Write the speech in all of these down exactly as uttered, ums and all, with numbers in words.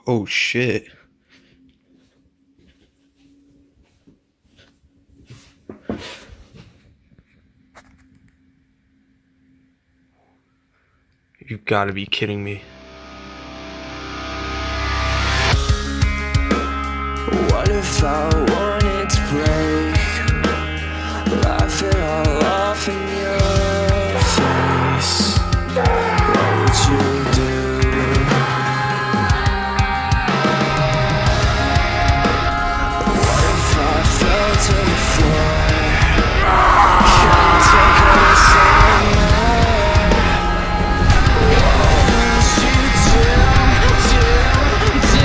Oh shit. You've got to be kidding me. What if I wanted to break? Laugh it all off in your face. What would you do? What if I fell to the floor? Can't take this anymore. What would you do? Do, do?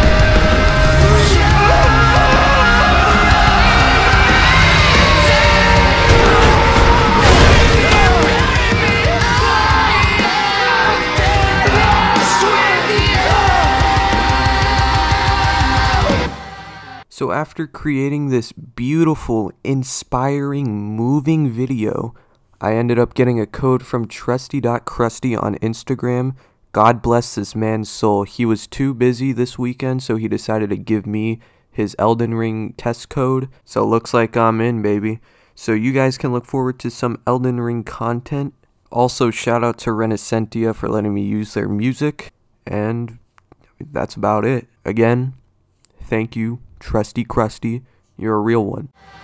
So after creating this beautiful, inspiring, moving video, I ended up getting a code from trusty dot crusty on Instagram. God bless this man's soul. He was too busy this weekend, so he decided to give me his Elden Ring test code. So it looks like I'm in, baby. So you guys can look forward to some Elden Ring content. Also, shout out to Renacentia for letting me use their music. And that's about it. Again, thank you, Trusty Crusty. You're a real one.